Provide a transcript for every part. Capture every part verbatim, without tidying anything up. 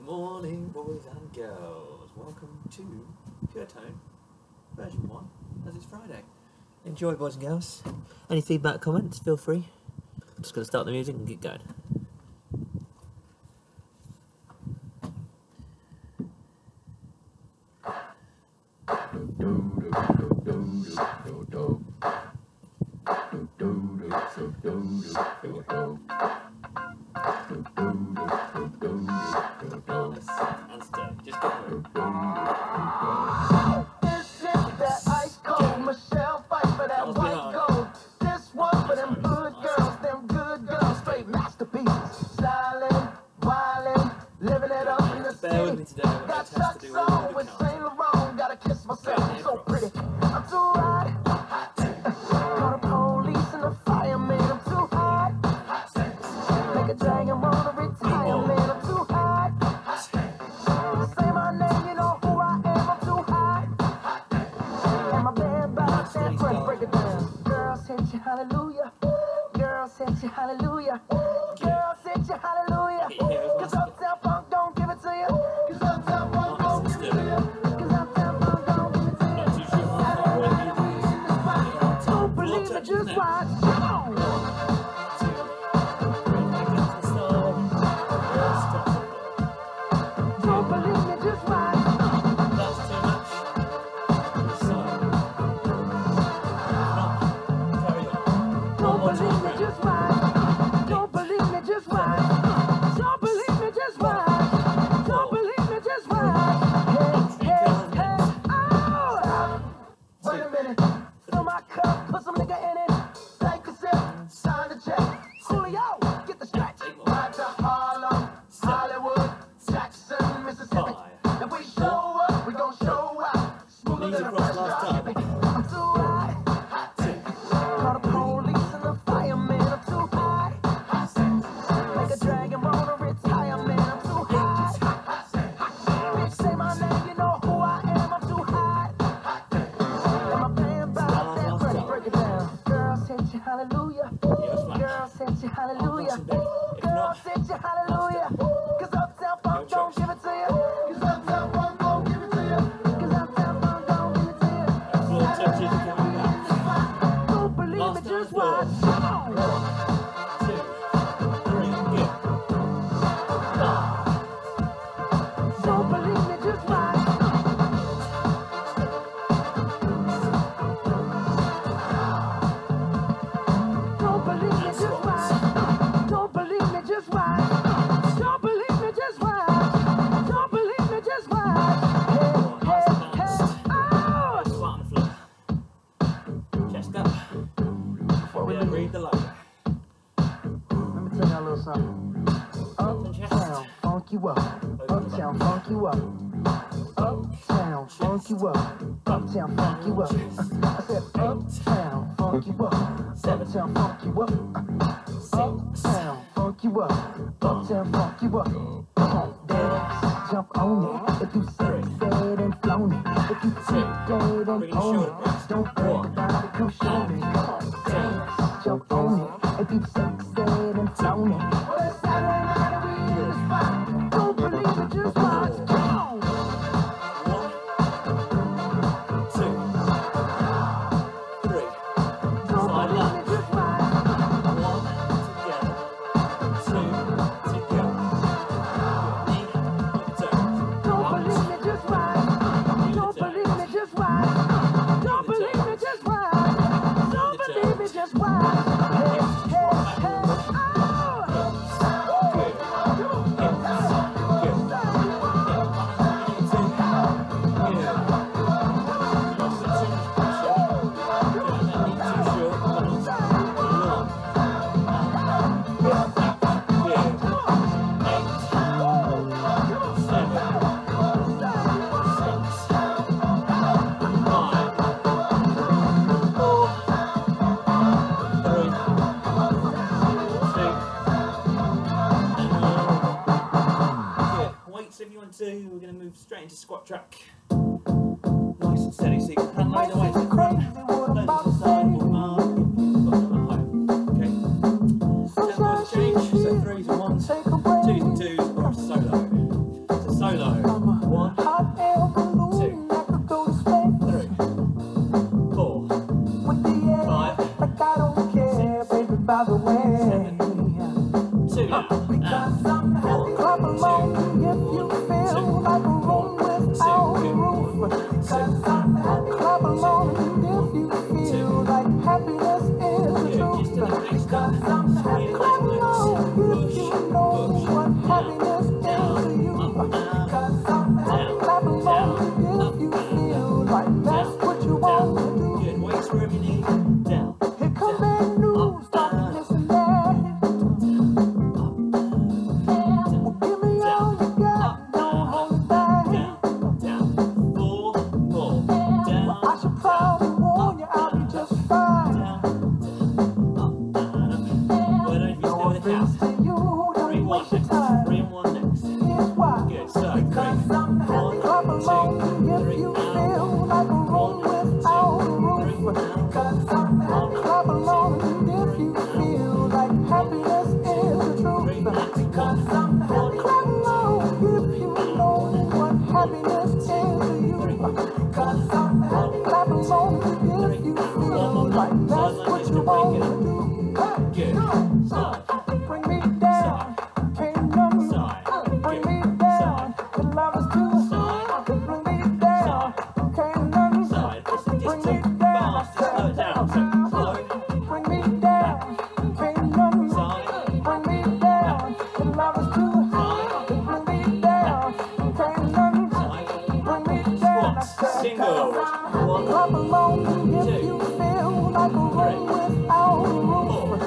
morning, boys and girls. Welcome to Pure Tone version one, as it's Friday. Enjoy, boys and girls. Any feedback, comments, feel free. I'm just going to start the music and get going. Hallelujah, girl, set you hallelujah, girl, set you hallelujah, cause Uptown Funk don't give it to you, cause Uptown Funk don't give it to you, cause Uptown Funk don't give it to you, don't believe it, just watch, come on. Don't believe me, just watch. Don't believe me, just watch. Don't believe me, just watch. Don't believe me, just watch. Don't believe me, just watch. Hey, hey, hey, oh! Wait a minute. Fill my cup, put some nigga in it. Take a sip, sign the check. Julio, get the stretch. Right to Harlem, Hollywood, Jackson, Mississippi. If we show up, we gon' show out. Smoother than a fresh drop. I'm too high. Call the police and the fireman. I'm too high. Like a dragon, wanna retire, man. I'm too high. Bitch, say my name, you know who I am. I'm too high. And my band bows and break, break it down. Girl, set you hallelujah. Girl, set you hallelujah. Girl, set you hallelujah. Cause Uptown Funk don't give it to you. Cause Uptown Funk don't give it to you. Cause Uptown Funk don't give it to you. Don't believe me, just watch. Come on. Don't believe me, just watch. Don't believe me, just watch. Don't believe me, just watch. Don't believe me, just watch. Don't believe me, just watch. Hey, hey, hey, oh! Chest up. Before we leave, Read the logo. let me tell y'all a little something. Uptown, funk you up. Uptown, funk you up. Uptown, funk you up. Uptown, funk you up. I said uptown, funk you up. Uptown, funk you up. Uptown, funk you up. Uptown, funk you up. Come on, dance, jump on it. If you said and flown it. If you said and own it. Don't think about it, come show me. Come on, dance, jump on it. If you said and flown it. Well, it's Saturday night and we in the spot. Don't believe it, just watch. Come on. Two, three. Don't Side believe left. it, just watch. One together. Two together. Knee, foot turn. Don't believe me, just watch. Don't believe me, just watch. Don't believe me, just watch. Don't believe me, just watch. Hey, hey, hey, Two, we're going to move straight into squat track. Nice and steady, so you can hand load the weight to the front, load to the side, or arm, bottom and home. Okay? Tempo's change, so threes and ones, twos and twos, or a solo. So by the way. Two now. Because I'm happy. Clap along if you feel like a room without a roof. Because I'm happy. Clap along if you feel like happiness is the truth. Because I'm happy. Clap along if you know what happiness is to you. Because I'm happy. Clap along if you feel like that's what you want to do. Good. Weights wherever you need. Down. Here come bad news, stop listening there. Well, give me all you got, don't hold it back. Down. Down. Four. More. Down. Well, I should probably warn you, I'll be just fine. Down. Up. And up. Well, if you No stay with the offense house. to you, Three don't one waste your next. time. Three and one next. Here's why. Good. So Because three. I'm happy. Clap along if you feel like a room without a roof. Because I'm happy. Clap along if you feel like happiness is the truth. Because I'm happy. Clap along if you know what happiness is to you. Because I'm happy. Clap along if you feel like that's what you want to do. Hey, Good. Side. bring me down, can't none Side. bring me down. The love is too Side. bring me down, can't none Side. This is bring just me too down. fast. Just slow it down. So slow. Bring me down, can't none Side. bring me down. The love is too bring me down, can't none Side. bring me down. Squats. Single. One. Clap along if you feel like a room without a roof.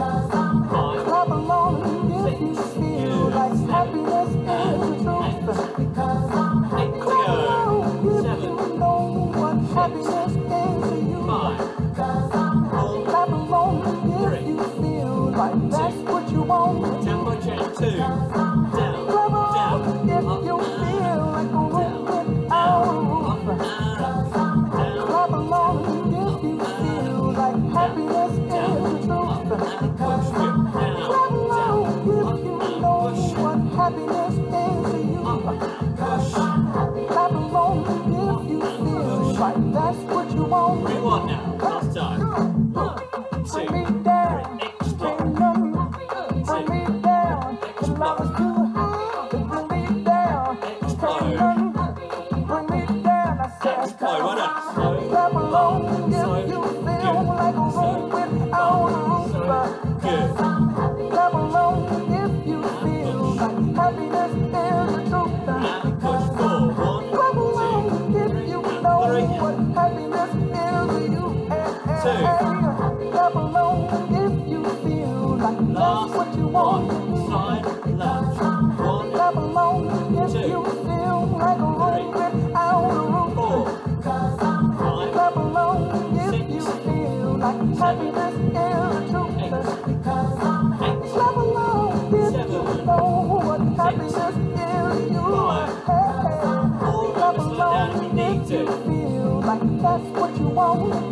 Five. Clap along if you feel like happiness is the truth. Because I'm happy. Eight to Clap go. along if Seven. you know what happiness is to you. Five. Because I'm happy. Clap along if you feel like that's what you want. Tempo change. Two. Down. Clap along Down. if Up. you feel like a Down. room without a roof. Up. Down. Clap along if you feel like happiness is the truth. Because I'm happy. Clap along if you know what happiness is to you. Because I'm happy. Clap along if you feel like that's what you want. Three one now. Last time. One. Bring Two. me down, Explode. can't none bring me down. The love is too high to bring me down. Can't none bring me down. I said, Explode. One up. Slow. clap along if you feel like a room without a roof. Good. Clap along if you feel like happiness is the truth. And push four. One. Clap along if you know what happiness is to you. Hey, hey, hey. Clap along if you feel like that's Last what you want to one. do. Side left. One. Clap along if Two. you feel like a room without a roof. Four. Five. Clap along if Six. you feel like happiness is the truth. Eight. Because I'm Eight. clap along if Seven. you know what happiness is to you. Five. Hey, hey. Four. Clap Slow down if you along need if you to. feel like that's what you want to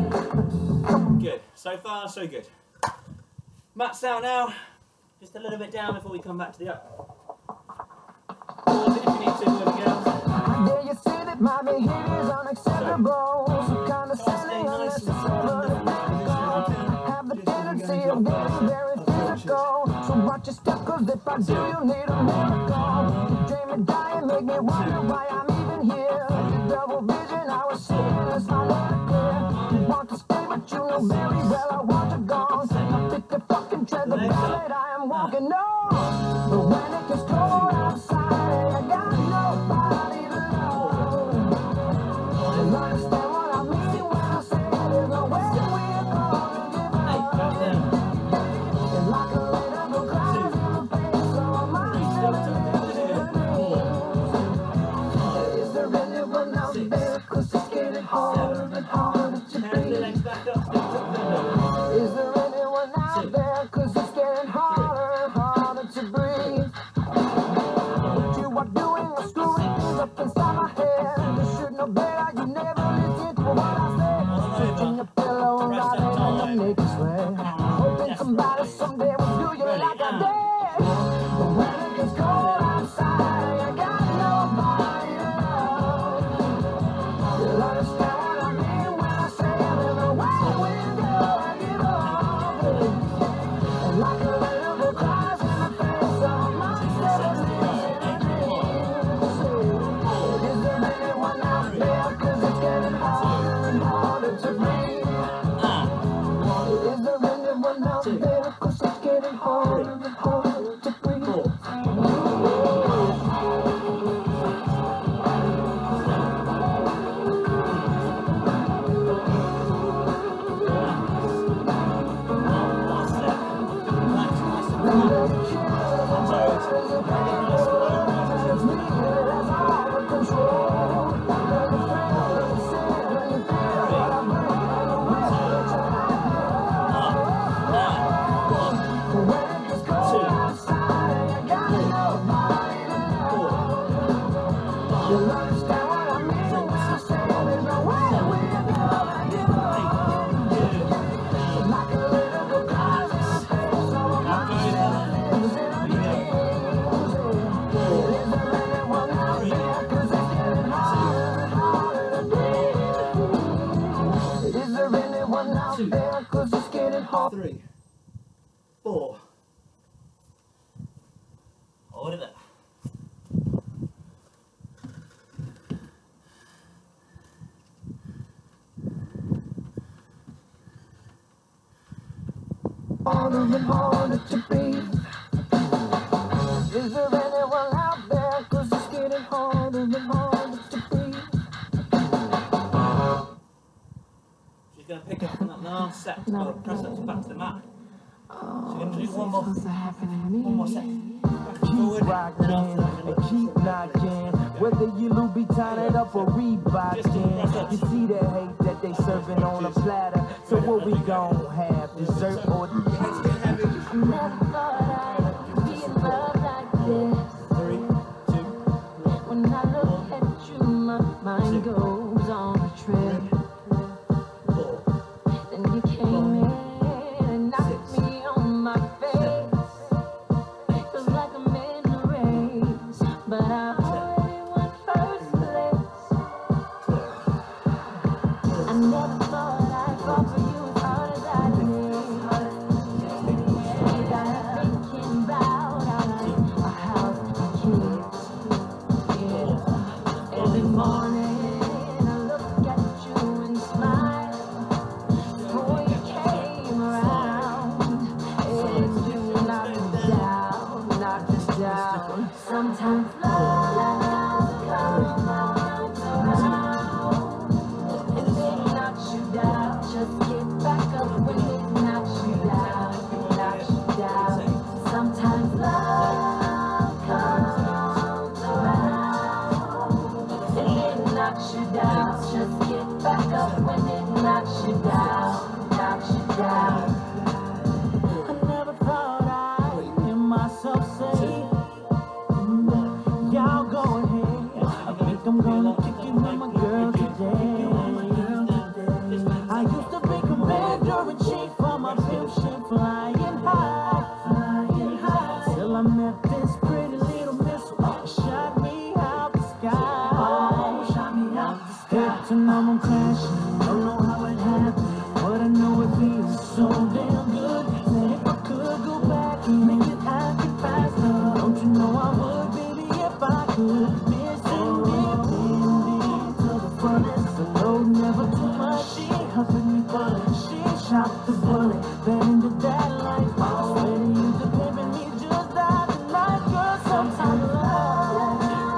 do. Good. So far, so good. Matt's down now. Just a little bit down before we come back to the up. Pause it if you need to, boys and girls. Yeah, you see that my behavior is unacceptable. So kind of silly, unnecessary. Have the tendency of getting very physical. So watch your step, cause if I do, you need a miracle. Dream and die and make me wonder why I'm even here. Double vision, I was seeing, it's not that clear. You want to stay, but you know very well I want to go. I pick the fucking tread, the planet I am walking on. But when it gets cold outside, I got nobody to love. You understand what I mean when I say there's no way we're gonna give up. And like a little clouds in the face, so am I still in Is there anyone out there? Cause it's getting harder and harder to breathe. Back up, step up, step up. Is there anyone out there? Cause it's getting harder and harder to breathe. What you are doing is screwing things up inside my head. You should know better, you never listen to what I say. Switching your pillow and riding on the naked sweat. Hoping somebody someday will do you like I did. But when it gets cold outside, I got nobody to love. You'll understand what I mean when I say there's no way we're gonna give up. out there, 'cause it's getting harder and harder to breathe. Three, four. Hold it there. Harder and harder to breathe. Is there anyone out there? 'Cause it's getting harder and harder to breathe. She's going to pick up on that last set. No, well, press ups back to the mat. So you're going to do one more, one more set. Keep rocking and keep knocking. Whether you Louboutin it up or Reebokin, you see the hate that they serving on a platter. So what we gon' have, dessert or I never thought I'd be in love like this. Three, two, When I look at you, my mind goes on a trip. four, Then you came in and knocked me on my face. Feels like I'm in a race, but I already won first place. I never thought I'd fall for you as hard as I did. You got me thinking about our house and kids. Yeah. Every morning I look at you and smile. Before you came around, and you knocked me down, knocked me down. Sometimes love comes around, and it knocks you down. Just get back up when it knocks you down, knocks you down. Sometimes love comes around, and it knocks you down. Just get back up when it knocks you down, knocks you down. I never thought I'd hear myself say, y'all go ahead. I think I'm gonna kick it with my girl today. I used to be commander-in-chief for my pimp shit, flying high, flying high. Till I met this pretty little missile, shot me out the sky. Oh, shot me out the sky. Hit to know I'm crashing, don't know how it happened, but I know it feels so damn good. Said if I could go back and make it happen faster, don't you know I would, baby, if I could. Missing it, to the fullest, the load never too much. She hustled me bullet, she shot the bullet, fell into that life. I swear to you, the pimpin' me just died tonight, girl. Sometimes love,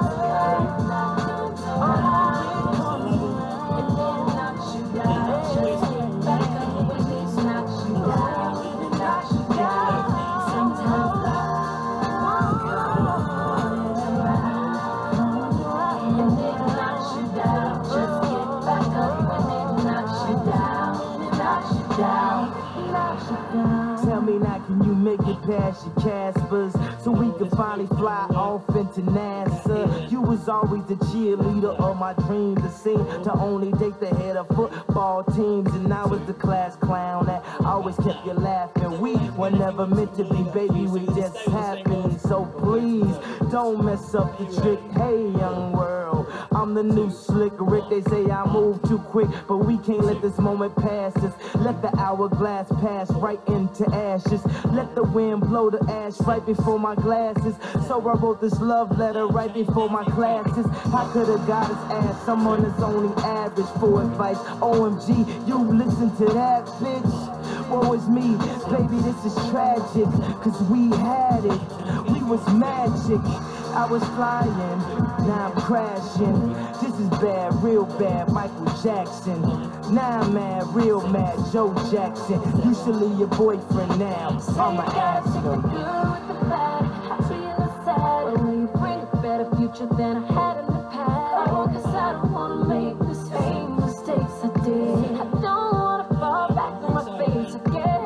And then knocks you down. Just get back up when it knocks you down, it knocks you down. Sometimes love comes around, and it knocks you down. Just get back up when it knocks you down, it knocks you down, knocks you down. tell me now, can you make it past your Caspers so we can finally fly off into NASA? You was always the cheerleader of my dream, the scene to only date the head of football teams, and I was the class clown that always kept you laughing. We were never meant to be, baby, we just happened. So please don't mess up the trick. Hey, young world, I'm the new slick Rick. They say I move too quick, but we can't let this moment pass us. Let the hourglass pass right into ashes. Let the wind blow the ash right before my glasses. So I wrote this love letter right before my classes. I could have got his ass, someone that's only average for advice. O M G, you listen to that, bitch. woe is me. Baby, this is tragic, cause we had it. We was magic. I was flying, now I'm crashing. This is bad, real bad, Michael Jackson. Now I'm mad, real mad, Joe Jackson. You should leave your boyfriend now, I'ma ask him. Good with the bad, happy and the sad. But when you bring a better future than I had in the past. Oh, cause I don't wanna make the same mistakes I did. I don't wanna fall back on my face again.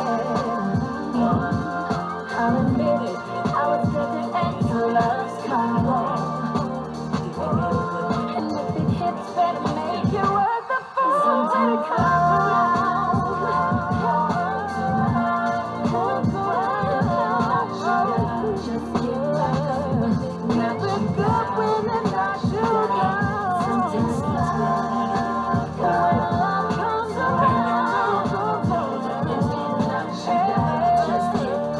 I'll admit it, I was scared to enter love's car. And if it hits, better make it worth the fall. Sometime come around. Just give up. Never good when I knock you down. Sometimes when love comes around, just give up.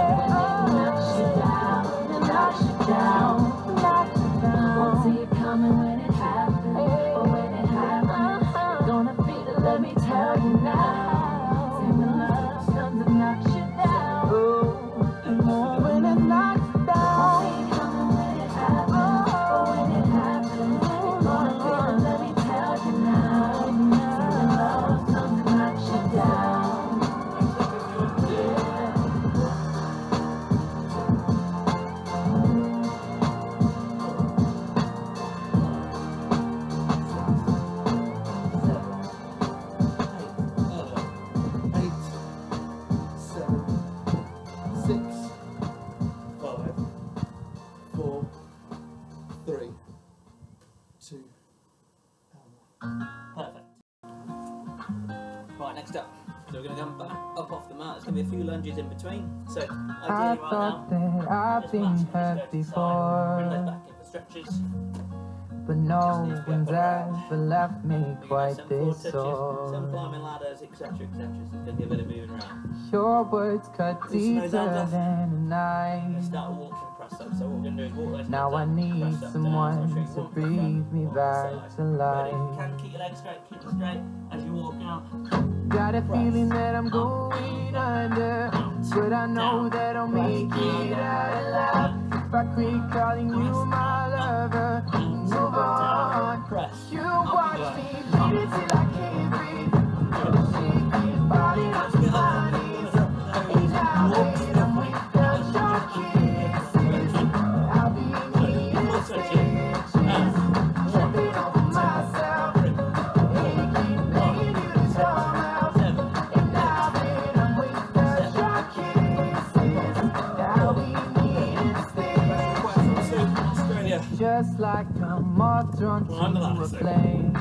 Knock you down, knock you down. Won't see it coming when it happens, but when it happens, you're gonna feel it. Let me tell you now. See when love comes and knocks you down. When it knocks you down. Won't see it coming when it happens, but when it happens, you're gonna feel it. Let me tell you now. See when love comes and knocks you down. Perfect. Right, next up. So we're going to come back up off the mat. There's going to be a few lunges in between. So I ideally right thought now, that I've just been massively hurt go to the side, bring those before, back in for stretches. but no one's ever left me You know, quite some floor this touches, some sore. climbing ladders, et cetera, et cetera. So there's going to be a bit of moving around. Your words cut Loosen those deeper hands off. than a We're going knife. to start a walking press up. So what we're going to do is walk those Now I hands up, need press up, someone down. So to I'll show you one press breathe up, me one back side. to Ready? You life. can keep your legs straight, keep them straight as you walk out. Got a Press. feeling that I'm going under, but I know that I'll make it out alive. If I quit calling you my lover, move on. Press. You watch me beat it till I can't breathe. Shake your body up to my knees. And now that I'm without your kisses, I'll be needing stitches. Tripping over myself, and keep begging you to come out. And now that I'm without your kisses, I'll be needing stitches. Australia. Just like a moth drawn Well, I'm the to a last, so- flame.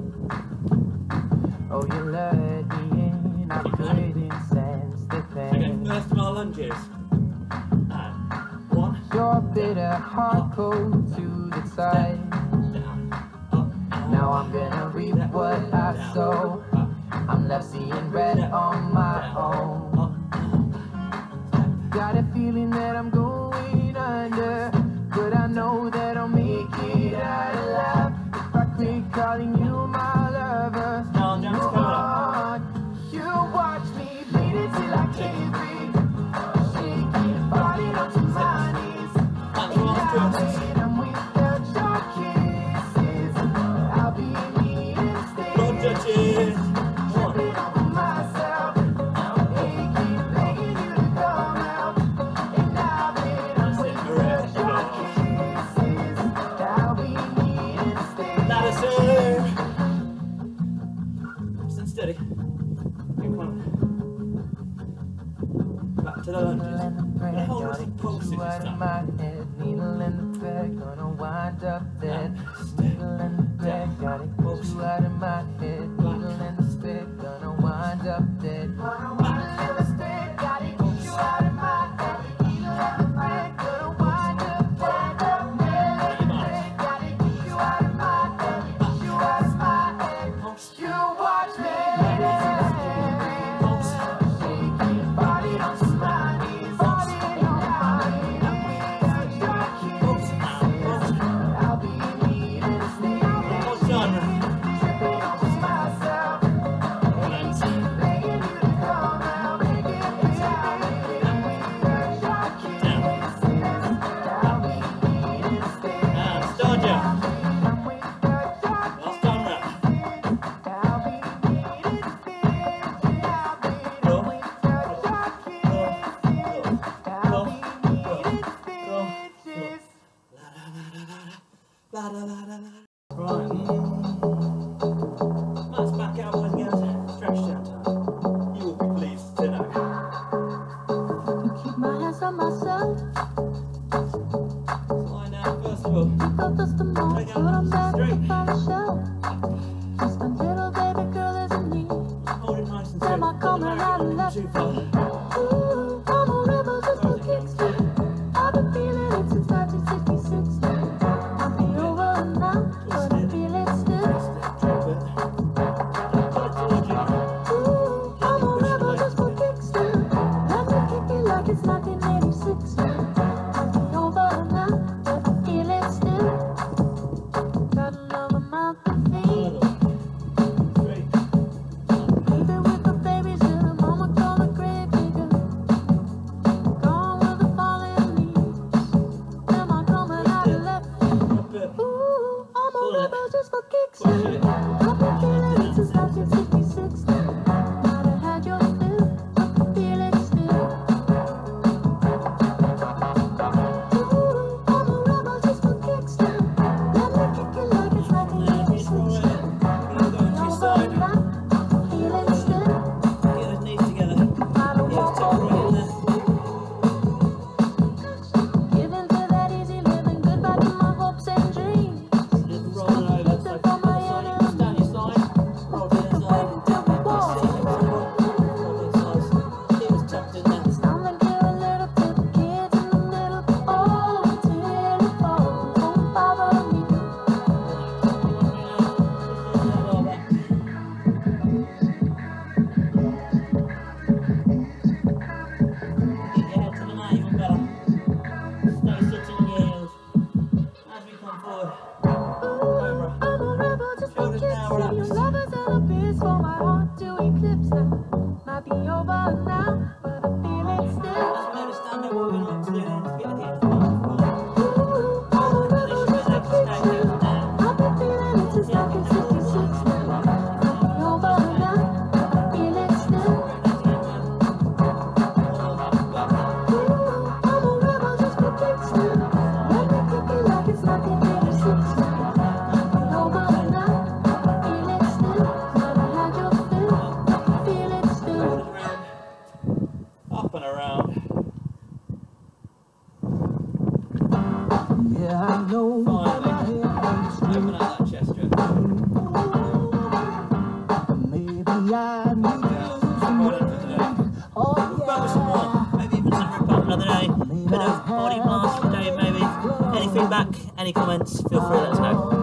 Oh, you let me in, I couldn't sense the Okay, pain. first of our lunges. And one, Your bitter heart cold to the side. down, up, and Now I'm gonna reap what I sow. I'm left seeing red on my own. up, Got a feeling that I'm going under, but I know that I'll make it out alive. If I quit calling you my lover, Down, down, move coming up. on. You watch me beat it till I can't breathe. Shake your body up to my knees. That's And last now twist. that I'm without your kisses, I'll be needing Front stitches. touches. One, Tripping over myself, and keep begging you to come out. And now that I'm without your kisses, I'll be needing ladder stitches. serve. Stand steady. Keep climbing. Back to the lunges. We're gonna hold wrist pulses this time. Needle in the thread, gonna wind up dead. Needle in the thread, gotta get you out of my head. Needle in the spit, gonna wind up dead. Needle in the spit, gotta get you out of my head. Needle in the thread, gonna wind up dead. Needle in the thread, gotta get you out of my head. Get you out of my head. You watch me. Shake your body on my knees. Body on my knees. I'll be needing stitches. One time. Tripping over myself. And keep begging you to come of myself. Flying down first of all. You felt just a moment, Take but out I'm back straight. to the show. Just my little baby girl isn't me. Hold it nice and Am I tight. coming out of left? Too far. Ooh, I'm a rebel just for kicks. I've been feeling it since nineteen sixty-six. Might be over now, but I feel it still. Drop it. Put it towards you. Ooh, I'm a rebel just for kicks. Let me kick it like it's nineteen eighty-six. Might be over now, but I feel it still. Got another mouth to feed. Straight. Even with the babies in the mama call the grave digger. Gone with the falling leaves. Am I coming out of left? Drop it. Ooh, I'm a Pull it. rebel just for kicks. Push it. I've been feeling it since nineteen sixty-six. Might have had your fill, but I feel it still. Ooh, I'm a rebel just for kicks. Let me kick it like it's nineteen eighty-six. Roll it. You're going to your side. Feel it still. Get those knees together. I don't Heels want tucked right in there. Giving to that easy living, goodbye to my hopes and dreams. Just roll it over. Lifting So from my side, enemies. down your side. Roll to the Wait side. until we walk. Roll to the side. Heels tucked in there. It's time to give a little to the kids in the middle. Oh, till it falls, don't bother me. Get your head to the mat even better. Stay sitting on your heels. As we come forward. Cobra. I'm a rebel just for Shoulders kicks. down, See you relax. lovers and a beast for my heart to eclipse now. Might be over now, but I feel it still. As we go to stand up, we're going to like to do then is get the hips back. Ooh, I'm a rebel just for kicks. I've been feeling it since nineteen sixty-six now. Might be over now, but I feel it still. Ooh, I'm a rebel just for kicks now. Let me kick it like it's nineteen eighty-six now. Might be over now, but I feel it still. Might have had your fill, feel it still. Up and around. Yeah, I know. Finally. Open out that chest stretch. Maybe I need Well done for today. Oh, We'll go with some more. Maybe even some rip up another day. Bit of body blast for Dave maybe. Any feedback, any comments, feel free to let us know.